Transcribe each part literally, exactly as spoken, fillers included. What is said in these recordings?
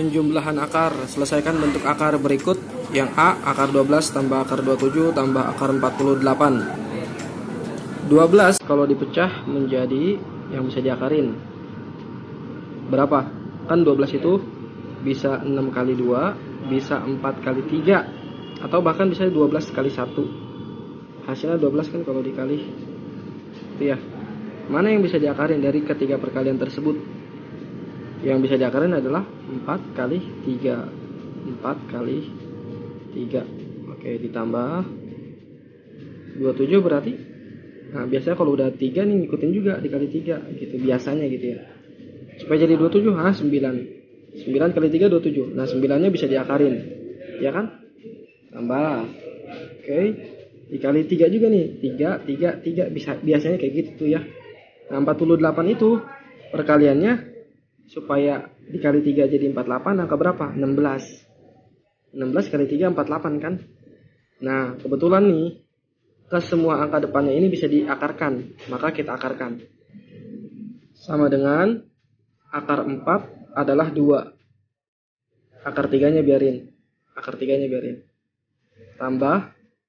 Penjumlahan akar. Selesaikan bentuk akar berikut. Yang A, akar dua belas tambah akar dua puluh tujuh tambah akar empat puluh delapan. dua belas kalau dipecah menjadi yang bisa diakarin berapa? Kan dua belas itu bisa enam kali dua, bisa empat kali tiga, atau bahkan bisa dua belas kali satu. Hasilnya dua belas kan kalau dikali. Itu ya. Mana yang bisa diakarin dari ketiga perkalian tersebut? Yang bisa diakarin adalah empat kali tiga. empat kali tiga. Oke, ditambah dua puluh tujuh berarti. Nah, biasanya kalau udah tiga nih ngikutin juga dikali tiga gitu biasanya gitu ya. Supaya jadi dua puluh tujuh, ah sembilan. sembilan kali tiga dua puluh tujuh. Nah, sembilan-nya bisa diakarin. Ya kan? Tambah. Oke. Dikali tiga juga nih. tiga, tiga, tiga bisa biasanya kayak gitu tuh ya. Nah, empat puluh delapan itu perkaliannya supaya dikali tiga jadi empat puluh delapan, angka berapa? enam belas. enam belas kali tiga empat puluh delapan kan? Nah, kebetulan nih ke semua angka depannya ini bisa diakarkan, maka kita akarkan. Sama dengan akar empat adalah dua. Akar tiganya biarin. Akar tiganya biarin. Tambah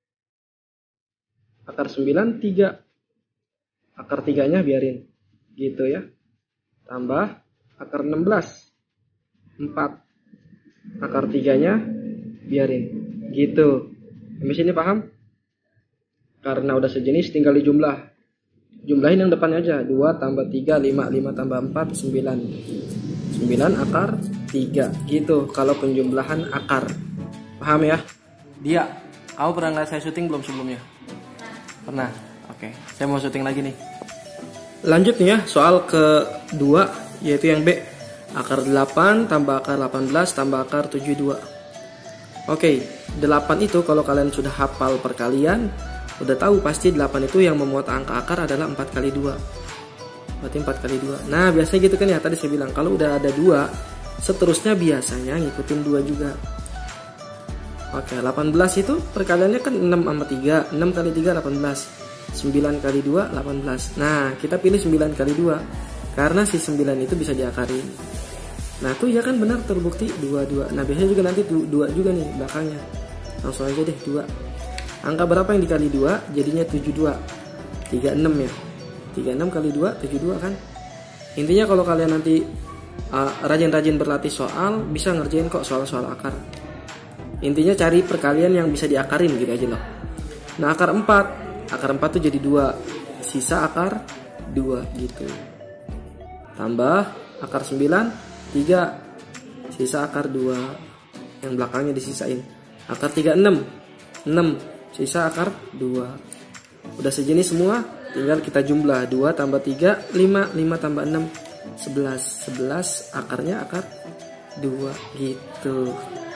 akar sembilan tiga. Akar tiganya biarin. Gitu ya. Tambah akar enam belas empat. Akar tiganya biarin. Gitu. Sampai sini paham? Karena udah sejenis tinggal dijumlah. Jumlahin yang depannya aja. dua tambah tiga, lima. lima tambah empat, sembilan. sembilan akar tiga. Gitu kalau penjumlahan akar. Paham ya? Dia, kamu pernah ngeliat saya syuting belum sebelumnya? Pernah? Oke, saya mau syuting lagi nih. Lanjut nih ya, soal kedua, yaitu yang B. Akar delapan tambah akar delapan belas tambah akar tujuh puluh dua. Oke, delapan itu kalau kalian sudah hafal perkalian, udah tahu pasti delapan itu yang memuat angka akar adalah empat kali dua. Berarti empat kali dua. Nah, biasanya gitu kan ya, tadi saya bilang kalau udah ada dua, seterusnya biasanya ngikutin dua juga. Oke, delapan belas itu perkaliannya kan enam sama tiga. enam kali tiga delapan belas. sembilan kali dua delapan belas. Nah, kita pilih sembilan kali dua karena si sembilan itu bisa diakarin. Nah, tuh ya kan benar terbukti dua dua. Nah, biasanya juga nanti dua juga nih belakangnya. Langsung aja deh dua. Angka berapa yang dikali dua? Jadinya tujuh puluh dua. tiga puluh enam ya. tiga puluh enam kali dua tujuh puluh dua kan. Intinya kalau kalian nanti uh, rajin-rajin berlatih soal, bisa ngerjain kok soal-soal akar. Intinya cari perkalian yang bisa diakarin gitu aja loh. Nah, akar empat, akar empat tuh jadi dua, sisa akar dua gitu. Tambah akar sembilan, tiga, sisa akar dua. Yang belakangnya disisain. Akar tiga enam, enam, sisa akar dua. Udah sejenis semua, tinggal kita jumlah. Dua tambah tiga, lima, lima tambah enam, sebelas. sebelas akarnya akar dua gitu.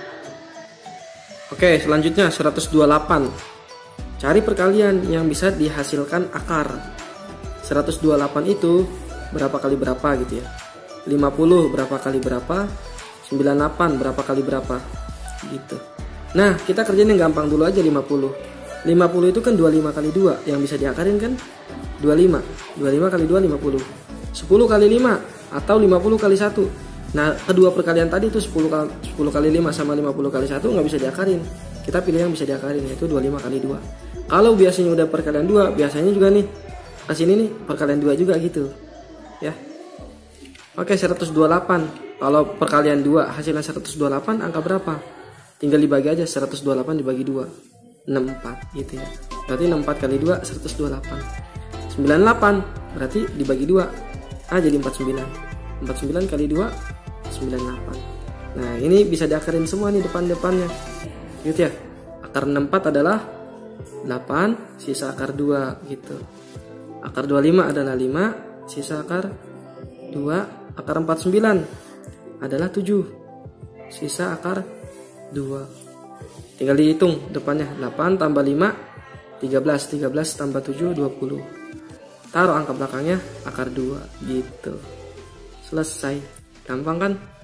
Oke, selanjutnya seratus dua puluh delapan. Cari perkalian yang bisa dihasilkan akar. seratus dua puluh delapan itu berapa kali berapa gitu ya. lima puluh berapa kali berapa, sembilan puluh delapan berapa kali berapa gitu. Nah, kita kerjain yang gampang dulu aja. Lima puluh lima puluh itu kan dua puluh lima kali dua. Yang bisa diakarin kan dua puluh lima. dua puluh lima kali dua lima puluh. sepuluh kali lima atau lima puluh kali satu. Nah, kedua perkalian tadi itu sepuluh kali lima sama lima puluh kali satu nggak bisa diakarin. Kita pilih yang bisa diakarin, yaitu dua puluh lima kali dua. Kalau biasanya udah perkalian dua, biasanya juga nih ke sini nih perkalian dua juga gitu. Ya. Oke, seratus dua puluh delapan. Kalau perkalian dua hasilnya seratus dua puluh delapan, angka berapa? Tinggal dibagi aja, seratus dua puluh delapan dibagi dua. enam puluh empat gitu ya. Berarti enam puluh empat kali dua seratus dua puluh delapan. sembilan puluh delapan berarti dibagi dua. Ah, jadi empat puluh sembilan. empat puluh sembilan kali dua sembilan puluh delapan. Nah, ini bisa diakarin semua nih depan-depannya. Gitu ya. Akar enam puluh empat adalah delapan, sisa akar dua gitu. Akar dua puluh lima adalah lima, sisa akar dua. Akar empat puluh sembilan adalah tujuh, sisa akar dua. Tinggal dihitung depannya. Delapan tambah lima tiga belas, tiga belas tambah tujuh dua puluh. Taruh angka belakangnya akar dua gitu. Selesai. Gampang kan?